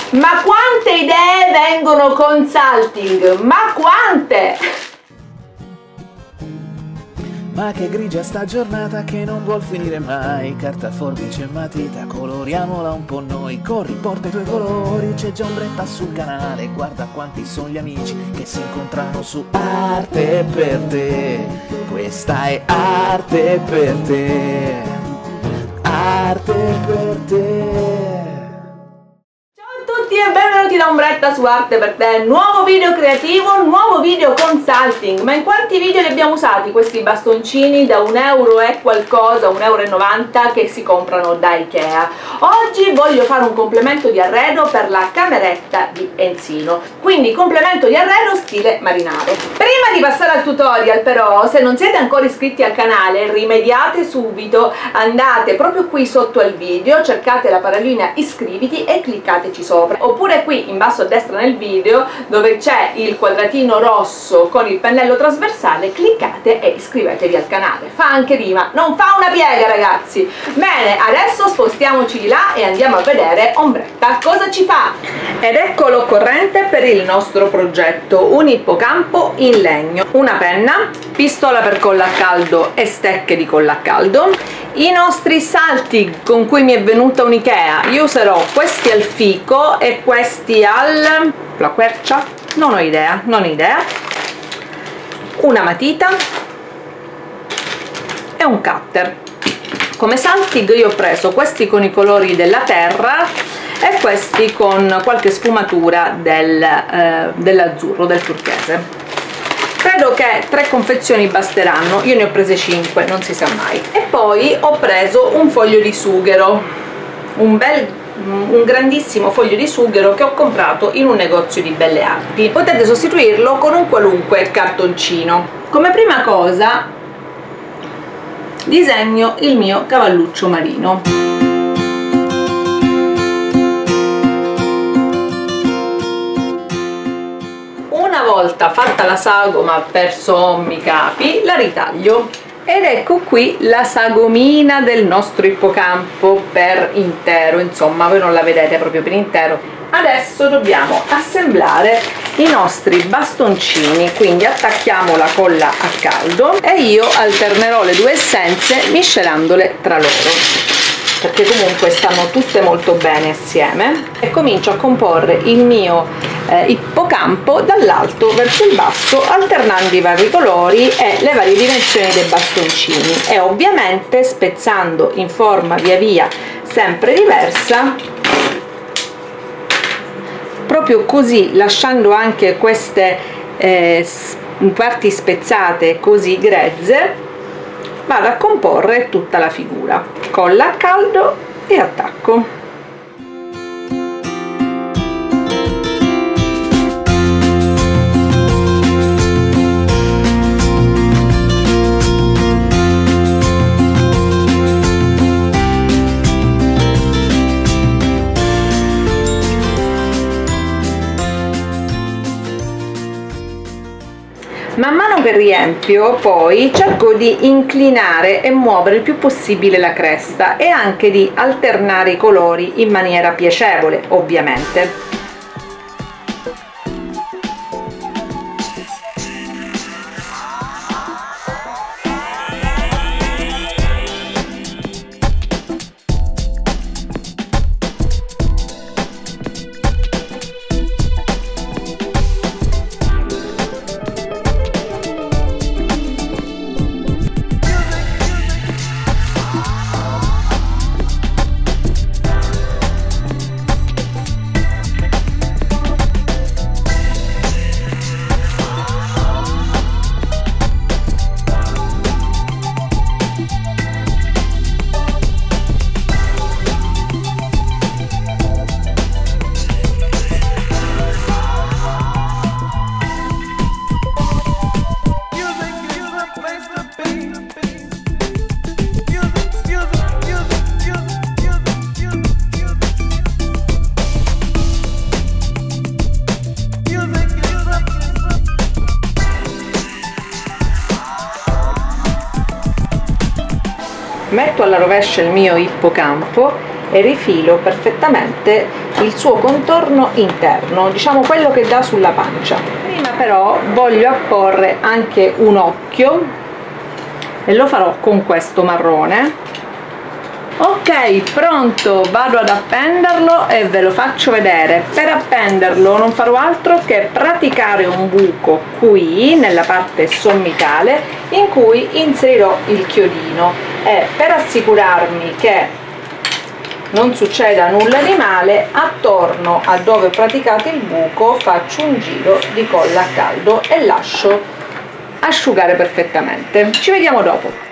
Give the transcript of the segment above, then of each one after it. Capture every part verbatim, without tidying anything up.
Ma quante idee vengono con Salting? Ma quante? Ma che grigia sta giornata che non vuol finire mai. Carta, forbice e matita, coloriamola un po' noi. Corri, porta i tuoi colori, c'è già Ombretta sul canale. Guarda quanti sono gli amici che si incontrano su Arte per te. Questa è Arte per te. Arte per te. E benvenuti da Ombretta su Arte per te, nuovo video creativo, nuovo video con Salting. Ma in quanti video li abbiamo usati questi bastoncini da un euro e qualcosa, un euro e novanta che si comprano da Ikea? Oggi voglio fare un complemento di arredo per la cameretta di Enzino, quindi complemento di arredo stile marinaro. Prima di passare al tutorial però, se non siete ancora iscritti al canale, rimediate subito, andate proprio qui sotto al video, cercate la parolina iscriviti e cliccateci sopra. Oppure qui in basso a destra nel video, dove c'è il quadratino rosso con il pennello trasversale, cliccate e iscrivetevi al canale. Fa anche rima, non fa una piega ragazzi. Bene, adesso spostiamoci di là e andiamo a vedere Ombretta cosa ci fa. Ed ecco l'occorrente per il nostro progetto: un ippocampo in legno, una penna, pistola per colla a caldo e stecche di colla a caldo, i nostri salti con cui mi è venuta un'Ikea. Io userò questi al fico e questi al... la quercia? Non ho idea, non ho idea. Una matita e un cutter. Come salti io ho preso questi con i colori della terra e questi con qualche sfumatura del, eh, dell'azzurro, del turchese. Credo che tre confezioni basteranno, io ne ho prese cinque, non si sa mai. E poi ho preso un foglio di sughero, un bel, un grandissimo foglio di sughero che ho comprato in un negozio di belle arti. Potete sostituirlo con un qualunque cartoncino. Come prima cosa disegno il mio cavalluccio marino. Una volta fatta la sagoma per sommi capi, la ritaglio ed ecco qui la sagomina del nostro ippocampo per intero. Insomma, voi non la vedete proprio per intero. Adesso dobbiamo assemblare i nostri bastoncini, quindi attacchiamo la colla a caldo e io alternerò le due essenze miscelandole tra loro, perché comunque stanno tutte molto bene assieme, e comincio a comporre il mio eh, ippocampo dall'alto verso il basso, alternando i vari colori e le varie dimensioni dei bastoncini e ovviamente spezzando in forma via via sempre diversa, proprio così, lasciando anche queste eh, parti spezzate così grezze. Vado a comporre tutta la figura, colla a caldo e attacco. Man mano che riempio poi cerco di inclinare e muovere il più possibile la cresta e anche di alternare i colori in maniera piacevole, ovviamente. metto alla rovescia il mio ippocampo e rifilo perfettamente il suo contorno interno, diciamo quello che dà sulla pancia. Prima però voglio apporre anche un occhio e lo farò con questo marrone. Ok, pronto, vado ad appenderlo e ve lo faccio vedere. Per appenderlo non farò altro che praticare un buco qui nella parte sommitale in cui inserirò il chiodino, e per assicurarmi che non succeda nulla di male, attorno a dove ho praticato il buco faccio un giro di colla a caldo e lascio asciugare perfettamente. Ci vediamo dopo.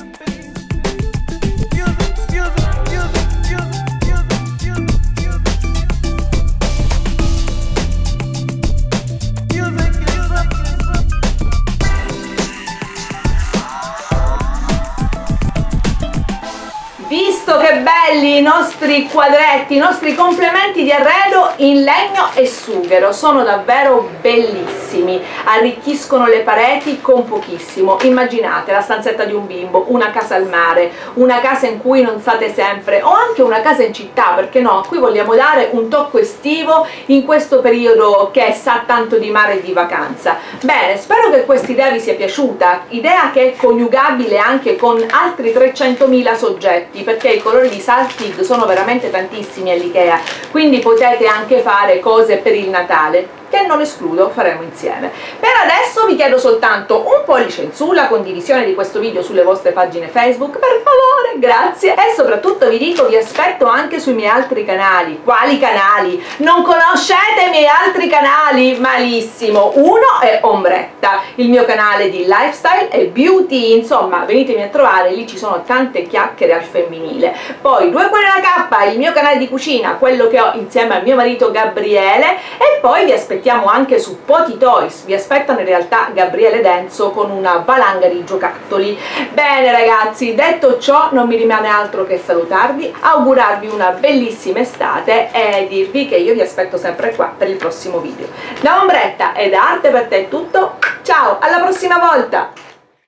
Visto che belli i nostri quadretti, i nostri complementi di arredo in legno e sughero, sono davvero bellissimi, arricchiscono le pareti con pochissimo. Immaginate la stanzetta di un bimbo, una casa al mare, una casa in cui non state sempre, o anche una casa in città, perché no? Qui vogliamo dare un tocco estivo in questo periodo che sa tanto di mare e di vacanza. Bene, spero che questa idea vi sia piaciuta, idea che è coniugabile anche con altri trecentomila soggetti, perché i colori di Saltig sono veramente tantissimi all'Ikea, quindi potete anche fare cose per il Natale, che non escludo faremo insieme. Per adesso vi chiedo soltanto un pollice in su, la condivisione di questo video sulle vostre pagine Facebook, per favore, grazie, e soprattutto vi dico vi aspetto anche sui miei altri canali. Quali canali? Non conoscete i miei altri canali? Malissimo, uno è Ombretta, il mio canale di lifestyle e beauty, insomma venitemi a trovare, lì ci sono tante chiacchiere al femminile. Poi due cuori alla cappa, il mio canale di cucina, quello che ho insieme al mio marito Gabriele, e poi vi aspettiamo anche su Poti Toys, vi aspettano in realtà Gabriele Denso con una valanga di giocattoli. Bene ragazzi, detto ciò non mi rimane altro che salutarvi, augurarvi una bellissima estate e dirvi che io vi aspetto sempre qua per il prossimo video. Da Ombretta e da Arte per te è tutto, ciao, alla prossima volta!